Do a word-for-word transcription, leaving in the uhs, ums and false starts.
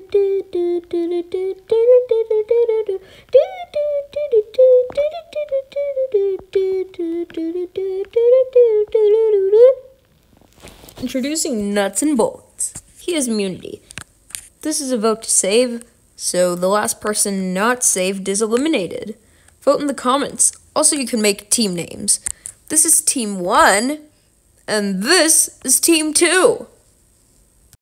Introducing Nuts and Bolts. He has immunity. This is a vote to save, so the last person not saved is eliminated. Vote in the comments. Also, you can make team names. This is Team one, and this is Team two.